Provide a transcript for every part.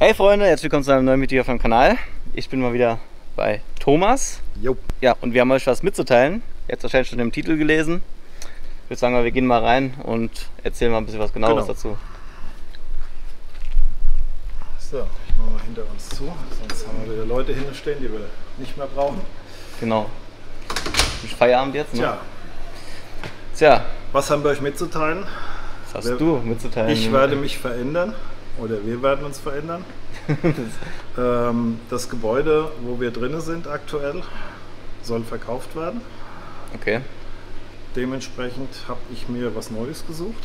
Hey Freunde, herzlich willkommen zu einem neuen Video auf dem Kanal. Ich bin mal wieder bei Thomas. Jo. Ja, und wir haben euch was mitzuteilen. Ihr habt wahrscheinlich schon im Titel gelesen. Ich würde sagen, wir gehen mal rein und erzählen mal ein bisschen was Genaueres dazu. So, ich mache mal hinter uns zu, sonst haben wir wieder Leute hinstehen, die wir nicht mehr brauchen. Genau. Ist Feierabend jetzt, ne? Tja. Was haben wir euch mitzuteilen? Was hast du mitzuteilen? Ich werde mich verändern. Oder wir werden uns verändern. Das Gebäude, wo wir drin sind aktuell, soll verkauft werden. Okay. Dementsprechend habe ich mir was Neues gesucht.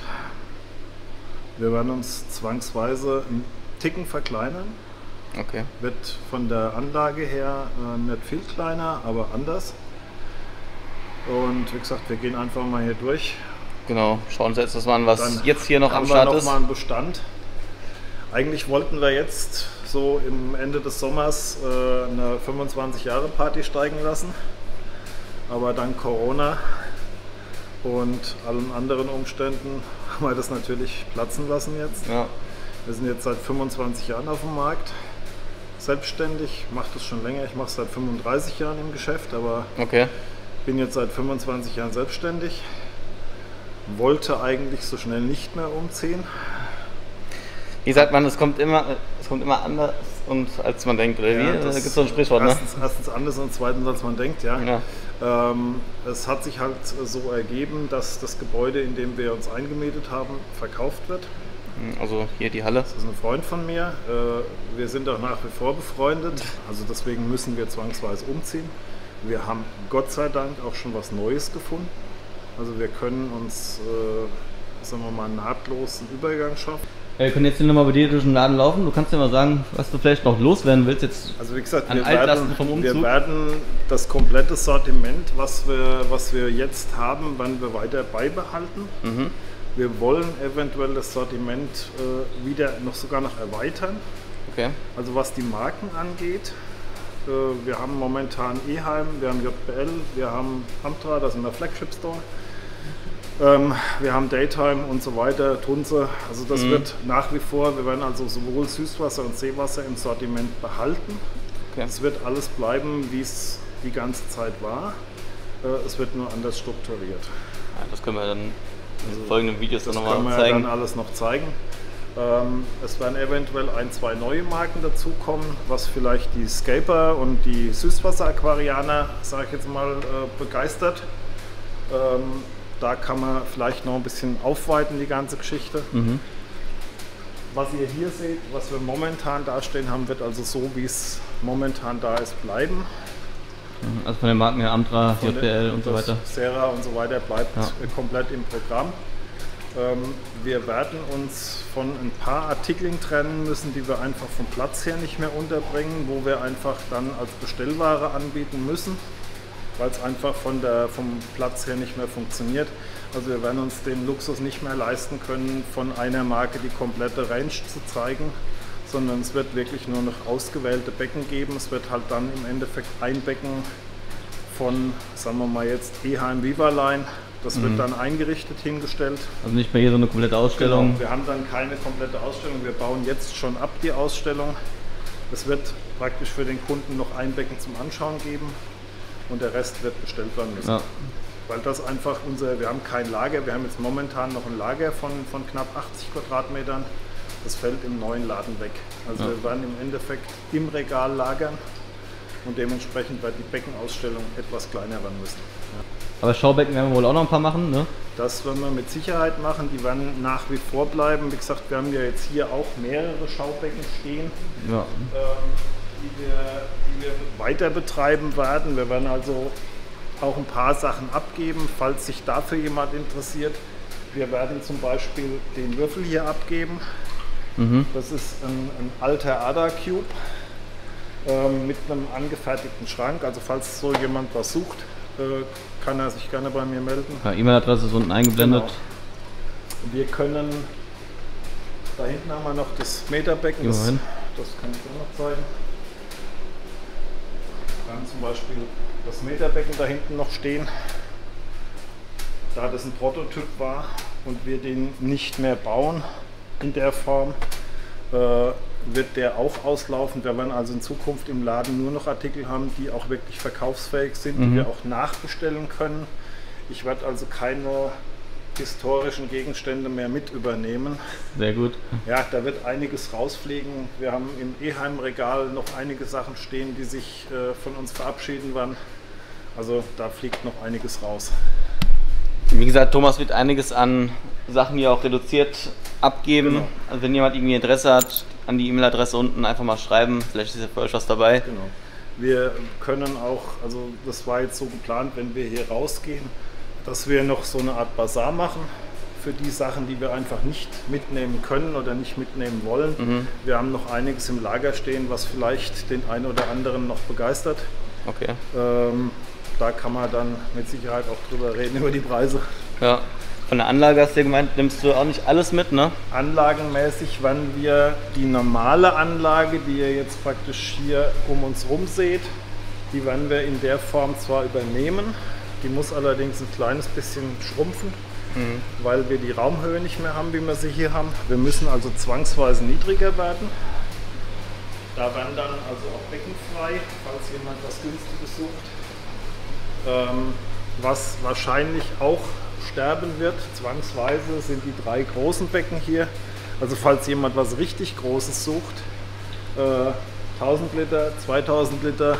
Wir werden uns zwangsweise einen Ticken verkleinern. Okay. Wird von der Anlage her nicht viel kleiner, aber anders. Und wie gesagt, wir gehen einfach mal hier durch. Genau, schauen uns jetzt das mal an, was Dann jetzt hier noch am Start ist. Haben wir noch mal einen Bestand. Eigentlich wollten wir jetzt so im Ende des Sommers eine 25-Jahre-Party steigen lassen, aber dank Corona und allen anderen Umständen haben wir das natürlich platzen lassen jetzt. Ja. Wir sind jetzt seit 25 Jahren auf dem Markt, selbstständig, mache das schon länger, ich mache es seit 35 Jahren im Geschäft, aber bin jetzt seit 25 Jahren selbstständig, wollte eigentlich so schnell nicht mehr umziehen. Wie sagt man, es kommt immer anders und als man denkt, oder wie? Ja, Da gibt es so ein Sprichwort, ne? Erstens anders und zweitens als man denkt, ja. Ja. Es hat sich halt so ergeben, dass das Gebäude, in dem wir uns eingemietet haben, verkauft wird. Also hier die Halle. Das ist ein Freund von mir. Wir sind auch nach wie vor befreundet, also deswegen müssen wir zwangsweise umziehen. Wir haben Gott sei Dank auch schon was Neues gefunden. Also wir können uns, sagen wir mal, nahtlos einen Übergang schaffen. Wir können jetzt hier nochmal bei dir durch den Laden laufen. Du kannst ja mal sagen, was du vielleicht noch loswerden willst jetzt. Also wie gesagt, an Altlasten vom Umzug. Wir werden das komplette Sortiment, was wir jetzt haben, werden wir weiter beibehalten. Mhm. Wir wollen eventuell das Sortiment wieder sogar noch erweitern. Okay. Also was die Marken angeht. Wir haben momentan Eheim, wir haben JBL, wir haben Amtra, das ist der Flagship Store. Wir haben Daytime und so weiter, Tunze. Also das wird nach wie vor, wir werden also sowohl Süßwasser und Seewasser im Sortiment behalten. Okay. Es wird alles bleiben, wie es die ganze Zeit war. Es wird nur anders strukturiert. Ja, das können wir dann in den folgenden Videos dann nochmal zeigen. Das können wir dann alles noch zeigen. Es werden eventuell ein, zwei neue Marken dazukommen, was vielleicht die Scaper und die Süßwasser-Aquarianer, sage ich jetzt mal, begeistert. Da kann man vielleicht noch ein bisschen aufweiten, die ganze Geschichte. Mhm. Was ihr hier seht, was wir momentan dastehen haben, wird also so, wie es momentan da ist, bleiben. Also von den Marken her Amtra, JBL und so weiter. Serra und so weiter bleibt komplett im Programm. Wir werden uns von ein paar Artikeln trennen müssen, die wir einfach vom Platz her nicht mehr unterbringen, wo wir einfach dann als Bestellware anbieten müssen, weil es einfach vom Platz her nicht mehr funktioniert. Also wir werden uns den Luxus nicht mehr leisten können, von einer Marke die komplette Range zu zeigen, sondern es wird wirklich nur noch ausgewählte Becken geben. Es wird halt dann im Endeffekt ein Becken von, sagen wir mal jetzt, Eheim Viva Line. Das wird dann eingerichtet, hingestellt. Also nicht mehr hier so eine komplette Ausstellung? Genau, wir haben dann keine komplette Ausstellung. Wir bauen jetzt schon ab die Ausstellung. Es wird praktisch für den Kunden noch ein Becken zum Anschauen geben. Und der Rest wird bestellt werden müssen. Ja. Weil das einfach wir haben kein Lager, wir haben jetzt momentan noch ein Lager von knapp 80 Quadratmetern. Das fällt im neuen Laden weg. Also wir werden im Endeffekt im Regal lagern und dementsprechend wird die Beckenausstellung etwas kleiner werden müssen. Ja. Aber Schaubecken werden wir wohl auch noch ein paar machen, ne? Das werden wir mit Sicherheit machen, die werden nach wie vor bleiben. Wie gesagt, wir haben ja jetzt hier auch mehrere Schaubecken stehen. Ja. Die wir weiter betreiben werden. Wir werden also auch ein paar Sachen abgeben, falls sich dafür jemand interessiert. Wir werden zum Beispiel den Würfel hier abgeben. Das ist ein alter Ada Cube mit einem angefertigten Schrank. Also falls so jemand was sucht, kann er sich gerne bei mir melden. Ja, E-Mail-Adresse ist unten eingeblendet. Genau. Wir können, da hinten haben wir noch das Meterbecken, das kann ich auch noch zeigen. Wir haben zum Beispiel das Meterbecken da hinten noch stehen. Da das ein Prototyp war und wir den nicht mehr bauen in der Form, wird der auch auslaufen. Wir werden also in Zukunft im Laden nur noch Artikel haben, die auch wirklich verkaufsfähig sind, die wir auch nachbestellen können. Ich werde also keine historischen Gegenstände mehr mit übernehmen. Sehr gut. Ja, da wird einiges rausfliegen. Wir haben im Eheim-Regal noch einige Sachen stehen, die sich von uns verabschieden werden. Also da fliegt noch einiges raus. Wie gesagt, Thomas wird einiges an Sachen hier auch reduziert abgeben. Genau. Also wenn jemand irgendwie Interesse hat, an die E-Mail-Adresse unten einfach mal schreiben. Vielleicht ist ja für euch was dabei. Genau. Wir können auch, also das war jetzt so geplant, wenn wir hier rausgehen, dass wir noch so eine Art Bazar machen für die Sachen, die wir einfach nicht mitnehmen können oder nicht mitnehmen wollen. Wir haben noch einiges im Lager stehen, was vielleicht den einen oder anderen noch begeistert. Okay. Da kann man dann mit Sicherheit auch drüber reden, über die Preise. Ja. Von der Anlage hast du ja gemeint, nimmst du auch nicht alles mit, ne? Anlagenmäßig werden wir die normale Anlage, die ihr jetzt praktisch hier um uns rum seht, die werden wir in der Form zwar übernehmen, die muss allerdings ein kleines bisschen schrumpfen, weil wir die Raumhöhe nicht mehr haben, wie wir sie hier haben. Wir müssen also zwangsweise niedriger werden. Da werden dann also auch Becken frei, falls jemand was Günstiges sucht. Was wahrscheinlich auch sterben wird, zwangsweise, sind die 3 großen Becken hier. Also falls jemand was richtig Großes sucht, 1000 Liter, 2000 Liter,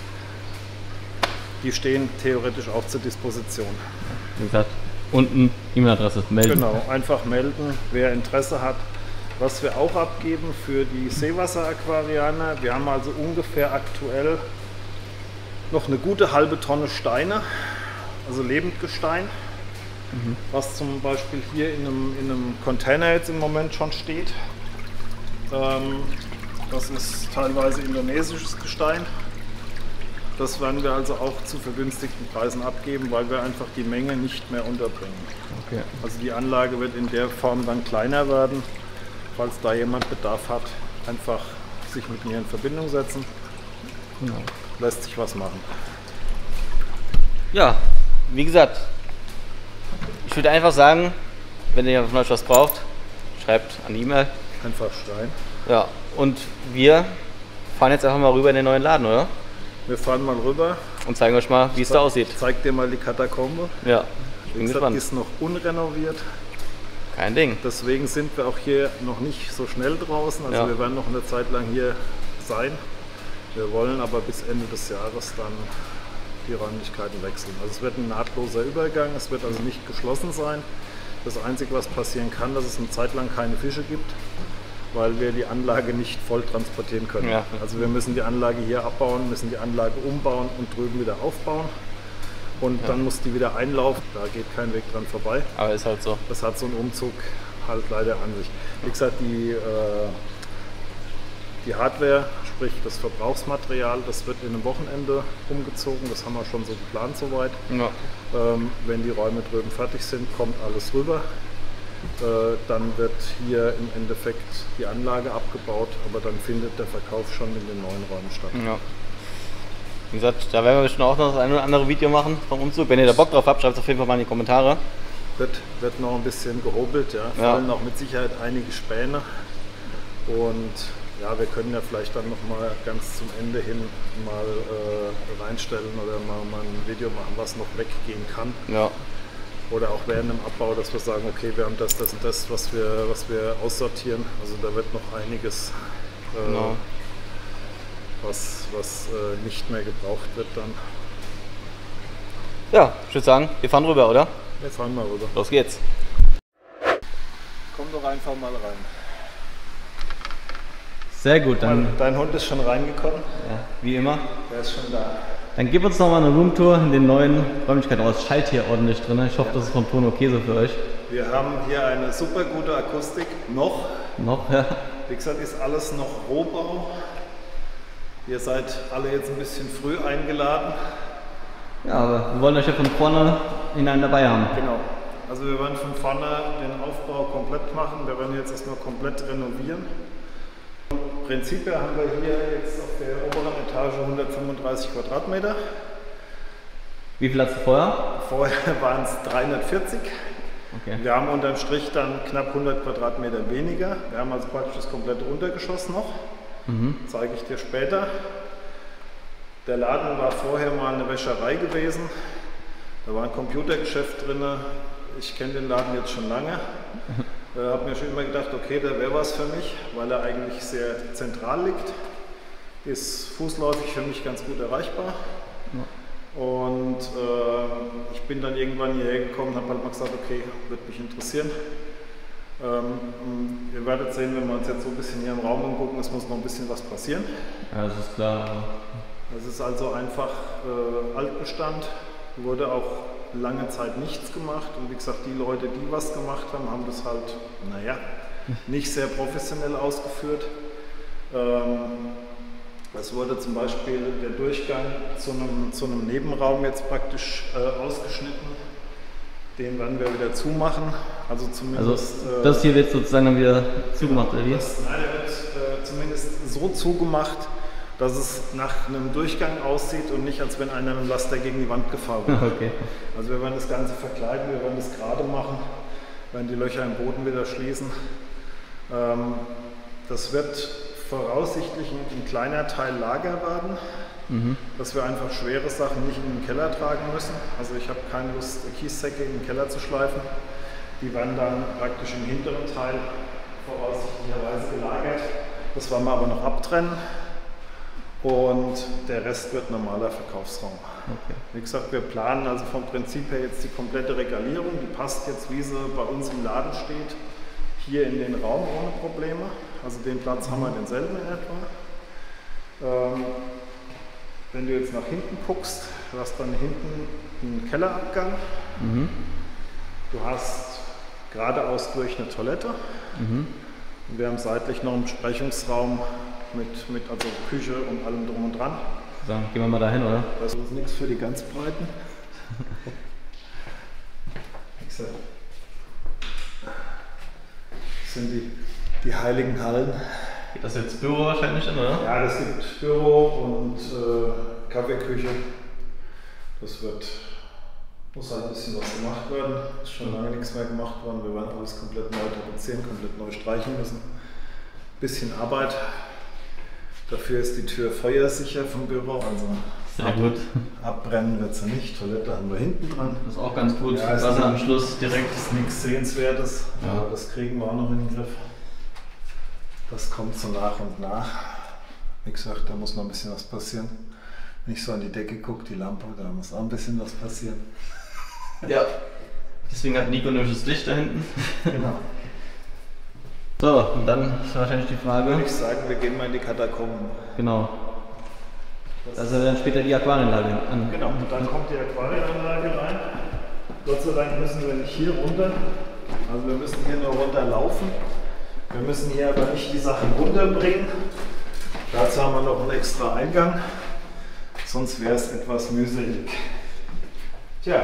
die stehen theoretisch auch zur Disposition. Wie gesagt, unten E-Mail-Adresse melden. Genau, einfach melden, wer Interesse hat. Was wir auch abgeben für die Seewasser-Aquarianer, wir haben also ungefähr aktuell noch eine gute halbe Tonne Steine, also Lebendgestein, was zum Beispiel hier in einem Container jetzt im Moment schon steht. Das ist teilweise indonesisches Gestein. Das werden wir also auch zu vergünstigten Preisen abgeben, weil wir einfach die Menge nicht mehr unterbringen. Okay. Also die Anlage wird in der Form dann kleiner werden. Falls da jemand Bedarf hat, einfach sich mit mir in Verbindung setzen. Genau. Lässt sich was machen. Ja, wie gesagt, ich würde einfach sagen, wenn ihr von euch was braucht, schreibt an die E-Mail. Einfach schreien. Ja, und wir fahren jetzt einfach mal rüber in den neuen Laden, oder? Wir fahren mal rüber. Und zeigen euch mal, wie es da aussieht. Zeig dir mal die Katakombe. Ja, ich bin gespannt. Ist noch unrenoviert. Kein Ding. Deswegen sind wir auch hier noch nicht so schnell draußen. Also Ja. wir werden noch eine Zeit lang hier sein. Wir wollen aber bis Ende des Jahres dann die Räumlichkeiten wechseln. Also es wird ein nahtloser Übergang, es wird also nicht geschlossen sein. Das Einzige, was passieren kann, dass es eine Zeit lang keine Fische gibt, weil wir die Anlage nicht voll transportieren können. Ja. Also wir müssen die Anlage hier abbauen, müssen die Anlage umbauen und drüben wieder aufbauen. Und dann muss die wieder einlaufen, da geht kein Weg dran vorbei. Aber ist halt so. Das hat so ein Umzug halt leider an sich. Wie gesagt, die Hardware, sprich das Verbrauchsmaterial, das wird in einem Wochenende umgezogen. Das haben wir schon so geplant soweit. Ja. Wenn die Räume drüben fertig sind, kommt alles rüber. Dann wird hier im Endeffekt die Anlage abgebaut, aber dann findet der Verkauf schon in den neuen Räumen statt. Ja. Wie gesagt, da werden wir bestimmt auch noch das eine oder andere Video machen vom Umzug. Wenn ihr da Bock drauf habt, schreibt es auf jeden Fall mal in die Kommentare. Wird noch ein bisschen gehobelt, ja. Fallen auch mit Sicherheit einige Späne. Und ja, wir können ja vielleicht dann noch mal ganz zum Ende hin mal reinstellen oder mal ein Video machen, was noch weggehen kann. Ja. Oder auch während dem Abbau, dass wir sagen, okay, wir haben das und das, was wir aussortieren. Also da wird noch einiges, was nicht mehr gebraucht wird dann. Ja, ich würde sagen, wir fahren rüber, oder? Wir fahren mal rüber. Los geht's. Komm doch einfach mal rein. Sehr gut, dann. Dein Hund ist schon reingekommen? Ja, wie immer. Der ist schon da. Dann gib uns noch mal eine Roomtour in den neuen Räumlichkeiten. Oh, es schallt hier ordentlich drin. Ich hoffe, das ist vom Ton okay so für euch. Wir haben hier eine super gute Akustik. Noch, ja. Wie gesagt, ist alles noch Rohbau. Ihr seid alle jetzt ein bisschen früh eingeladen. Ja, aber wir wollen euch ja von vorne hinein dabei haben. Genau. Also wir werden von vorne den Aufbau komplett machen. Wir werden jetzt erstmal komplett renovieren. Im Prinzip haben wir hier jetzt auf der oberen Etage 135 Quadratmeter. Wie viel hast du vorher? Vorher waren es 340. Okay. Wir haben unterm Strich dann knapp 100 Quadratmeter weniger. Wir haben also praktisch das komplette Untergeschoss noch. Zeige ich dir später. Der Laden war vorher mal eine Wäscherei gewesen. Da war ein Computergeschäft drin. Ich kenne den Laden jetzt schon lange. Habe mir schon immer gedacht, okay, da wäre was für mich, weil er eigentlich sehr zentral liegt. Ist fußläufig für mich ganz gut erreichbar. Ja. Und ich bin dann irgendwann hierher gekommen und habe halt mal gesagt, okay, würde mich interessieren. Ihr werdet sehen, wenn wir uns jetzt so ein bisschen hier im Raum umgucken, es muss noch ein bisschen was passieren. Ja, das ist klar. Es ist also einfach Altbestand, wurde auch lange Zeit nichts gemacht und wie gesagt, die Leute, die was gemacht haben, haben das halt, naja, nicht sehr professionell ausgeführt. Es wurde zum Beispiel der Durchgang zu einem Nebenraum jetzt praktisch ausgeschnitten. Den werden wir wieder zumachen. Also zumindest. Also das hier wird sozusagen dann wieder zugemacht, oder wie? Nein, der wird zumindest so zugemacht, dass es nach einem Durchgang aussieht und nicht, als wenn einer mit dem Laster gegen die Wand gefahren wird. Okay. Also wir werden das Ganze verkleiden, wir werden das gerade machen, werden die Löcher im Boden wieder schließen. Das wird voraussichtlich ein kleiner Teil Lager werden, dass wir einfach schwere Sachen nicht in den Keller tragen müssen. Also ich habe keine Lust, Kiessäcke in den Keller zu schleifen. Die werden dann praktisch im hinteren Teil voraussichtlicherweise gelagert. Das wollen wir aber noch abtrennen. Und der Rest wird normaler Verkaufsraum. Okay. Wie gesagt, wir planen also vom Prinzip her jetzt die komplette Regalierung. Die passt jetzt, wie sie bei uns im Laden steht, hier in den Raum ohne Probleme. Also den Platz haben wir denselben in etwa. Wenn du jetzt nach hinten guckst, du hast dann hinten einen Kellerabgang. Du hast geradeaus durch eine Toilette. Und wir haben seitlich noch einen Besprechungsraum mit also Küche und allem drum und dran. Dann gehen wir mal dahin, oder? Das ist nichts für die ganz Breiten. Das sind die heiligen Hallen. Geht das jetzt Büro wahrscheinlich in, oder? Ja, das gibt Büro und Kaffeeküche. Das muss halt ein bisschen was gemacht werden. Ist schon lange nichts mehr gemacht worden. Wir werden alles komplett neu tapezieren, komplett neu streichen müssen. Bisschen Arbeit. Dafür ist die Tür feuersicher vom Büro. Also sehr gut. Abbrennen wird sie nicht. Toilette haben wir hinten dran. Das ist auch ganz gut. Ja, Wasser am Schluss direkt. Ist nichts Sehenswertes. Ja. Aber das kriegen wir auch noch in den Griff. Das kommt so nach und nach. Wie gesagt, da muss noch ein bisschen was passieren. Wenn ich so an die Decke gucke, die Lampe, da muss auch ein bisschen was passieren. Ja. Deswegen hat Nico nämlich das Licht da hinten. Genau. So, und dann ist wahrscheinlich die Frage. Würde ich sagen, wir gehen mal in die Katakomben. Genau. Das ist dann später die Aquarienanlage an. Genau, und dann kommt die Aquarienanlage rein. Gott sei Dank müssen wir nicht hier runter. Also wir müssen hier nur runterlaufen. Wir müssen hier aber nicht die Sachen runterbringen. Dazu haben wir noch einen extra Eingang. Sonst wäre es etwas mühselig. Tja,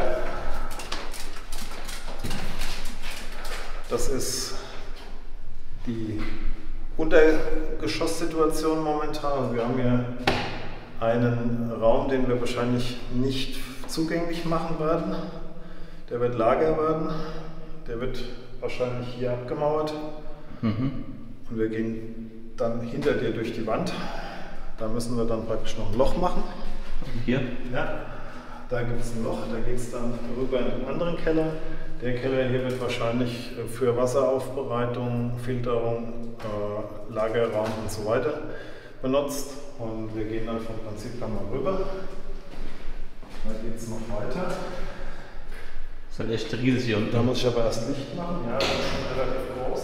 das ist die Untergeschosssituation momentan. Also wir haben hier einen Raum, den wir wahrscheinlich nicht zugänglich machen werden. Der wird Lager werden. Der wird wahrscheinlich hier abgemauert. Und wir gehen dann hinter dir durch die Wand. Da müssen wir dann praktisch noch ein Loch machen. Hier? Ja, da gibt es ein Loch. Da geht es dann rüber in den anderen Keller. Der Keller hier wird wahrscheinlich für Wasseraufbereitung, Filterung, Lagerraum und so weiter benutzt. Und wir gehen dann vom Prinzip dann mal rüber. Da geht es noch weiter. Das ist halt echt riesig hier unten. Da muss ich aber erst Licht machen. Ja, das ist schon relativ groß.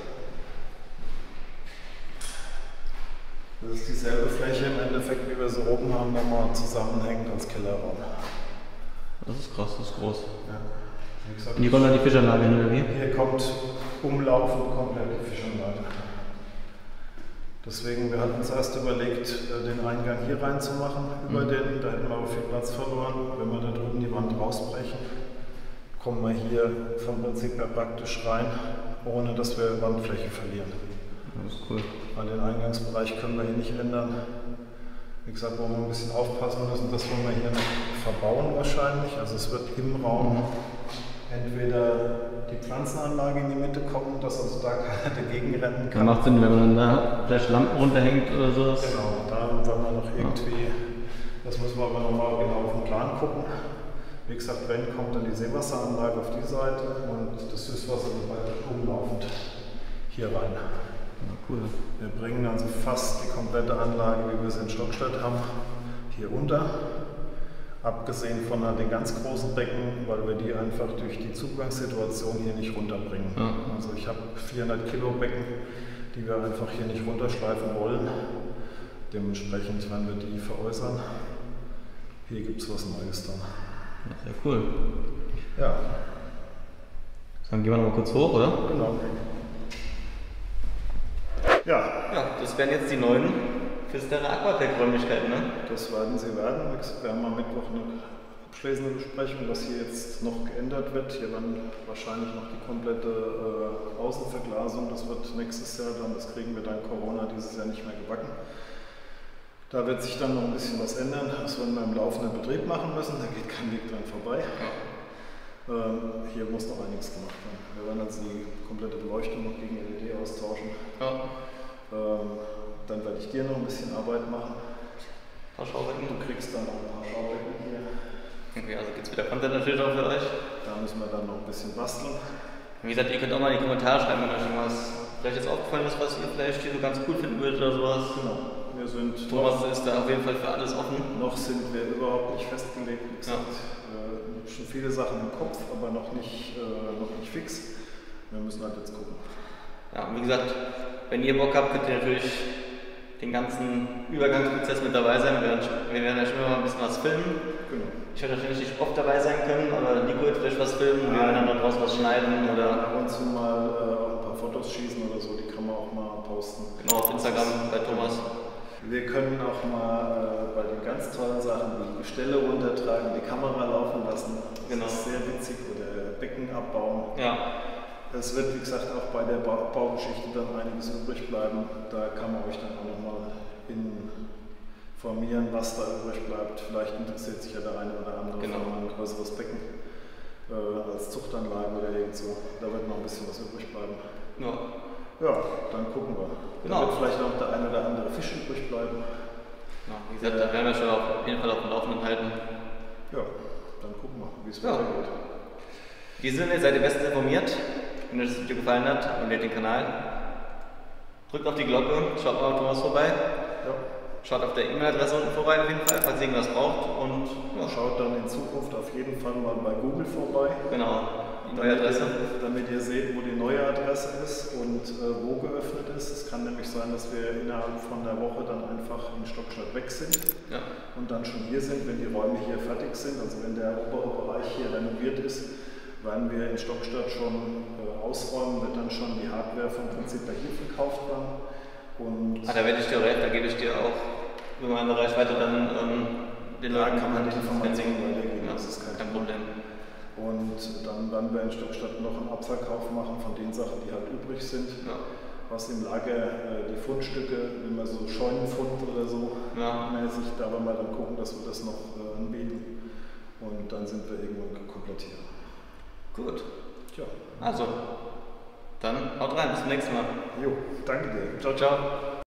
Das ist dieselbe Fläche im Endeffekt, wie wir sie oben haben, nochmal zusammenhängend als Kellerraum. Das ist krass, das ist groß. Ja. Wie gesagt, Und hier kommt dann die Fischanlage hin, oder wie? hier kommt umlaufend komplett die Fischanlage. Deswegen, wir hatten uns erst überlegt, den Eingang hier reinzumachen, über den, da hätten wir aber viel Platz verloren. Wenn wir da drüben die Wand rausbrechen, kommen wir hier vom Prinzip her praktisch rein, ohne dass wir Wandfläche verlieren. Das ist cool. Weil den Eingangsbereich können wir hier nicht ändern. Wie gesagt, wo wir ein bisschen aufpassen müssen, das wollen wir hier noch verbauen wahrscheinlich. Also es wird im Raum entweder die Pflanzenanlage in die Mitte kommen, dass also da keiner dagegen rennen Das kann. macht Sinn, wenn man dann da vielleicht Lampen runterhängt oder sowas. Genau, da wollen wir noch irgendwie, das müssen wir aber nochmal genau auf den Plan gucken. Wie gesagt, wenn, kommt dann die Seewasseranlage auf die Seite und das Süßwasser wird weiter umlaufend hier rein. Ja, cool. Wir bringen also fast die komplette Anlage, wie wir sie in Stockstadt haben, hier unter. Abgesehen von den ganz großen Becken, weil wir die einfach durch die Zugangssituation hier nicht runterbringen. Ja. Also ich habe 400 Kilo Becken, die wir einfach hier nicht runterschleifen wollen. Dementsprechend werden wir die veräußern. Hier gibt es was Neues dann. Ja, sehr cool. Ja. Dann gehen wir noch mal kurz hoch, oder? Genau. Ja. Ja, das wären jetzt die neuen Pfisterer Aquatec-Räumlichkeiten, ne? Das werden sie werden. Wir haben am Mittwoch eine abschließende Besprechung, was hier jetzt noch geändert wird. Hier werden wahrscheinlich noch die komplette Außenverglasung, das wird nächstes Jahr dann, das kriegen wir dank Corona dieses Jahr nicht mehr gebacken. Da wird sich dann noch ein bisschen was ändern. Das werden wir im laufenden Betrieb machen müssen, da geht kein Weg dran vorbei. Ja. Hier muss noch einiges gemacht werden. Wir werden also die komplette Beleuchtung noch gegen LED austauschen. Ja. Dann werde ich dir noch ein bisschen Arbeit machen. Ein paar Schaubecken. Du kriegst dann noch ein paar Schaubecken hier. Okay, also gibt es wieder Content natürlich auch für euch. Da müssen wir dann noch ein bisschen basteln. Wie gesagt, ihr könnt auch mal in die Kommentare schreiben, wenn euch irgendwas vielleicht jetzt aufgefallen ist, was ihr vielleicht hier so ganz cool finden würdet oder sowas. Genau. Wir sind Thomas ist da auf jeden Fall für alles offen. Noch sind wir überhaupt nicht festgelegt. Wie gesagt, schon viele Sachen im Kopf, aber noch nicht fix. Wir müssen halt jetzt gucken. Ja, und wie gesagt, wenn ihr Bock habt, könnt ihr natürlich den ganzen Übergangsprozess mit dabei sein. Wir werden ja schon mal ein bisschen was filmen. Genau. Ich werde natürlich nicht oft dabei sein können, aber Nico wird vielleicht was filmen, wir werden dann daraus was schneiden oder ab und zu mal ein paar Fotos schießen oder so, die kann man auch mal posten. genau auf Instagram bei Thomas. Wir können auch mal bei den ganz tollen Sachen die Gestelle runtertragen, die Kamera laufen lassen. Das Genau. ist sehr witzig. Oder Becken abbauen. Ja. Es wird, wie gesagt, auch bei der Baugeschichte dann einiges übrig bleiben. Da kann man euch dann auch nochmal informieren, was da übrig bleibt. Vielleicht interessiert sich ja der eine oder andere Genau. für ein größeres Becken als Zuchtanlage oder irgend so. Da wird noch ein bisschen was übrig bleiben. Ja. Ja, dann gucken wir. Genau. Da wird vielleicht noch der eine oder andere Fisch übrig bleiben. Ja, wie gesagt, da werden wir schon auf jeden Fall auf dem Laufenden halten. Ja, dann gucken wir, wie es Ja. weitergeht. In diesem Sinne, seid ihr bestens informiert. Wenn euch das Video gefallen hat, abonniert den Kanal. Drückt auf die Glocke, schaut mal auf Thomas vorbei. Ja. Schaut auf der E-Mail-Adresse unten vorbei auf jeden Fall, falls ihr irgendwas braucht. Und ja, Schaut dann in Zukunft auf jeden Fall mal bei Google vorbei. genau, die neue Adresse. Damit ihr seht, wo die neue Adresse ist und wo geöffnet ist. Es kann nämlich sein, dass wir innerhalb von der Woche dann einfach in Stockstadt weg sind Ja. und dann schon hier sind, wenn die Räume hier fertig sind. Also wenn der obere Bereich hier renoviert ist, werden wir in Stockstadt schon ausräumen, wird dann schon die Hardware vom Prinzip bei hier verkauft werden. Und Da werde ich dir recht, da gebe ich dir auch über meine Reichweite dann den Leuten kann man die Informationen Senden. weitergeben, Ja, das ist kein Problem. Und dann werden wir in Stockstadt noch einen Abverkauf machen von den Sachen, die halt übrig sind. Ja. Was im Lager, die Fundstücke, wenn man so Scheunenfund oder so mäßig, da werden wir dann gucken, dass wir das noch anbieten. Und dann sind wir irgendwann komplett hier. Gut. Tja. Also, dann haut rein, bis zum nächsten Mal. Jo, danke dir. Ciao, ciao.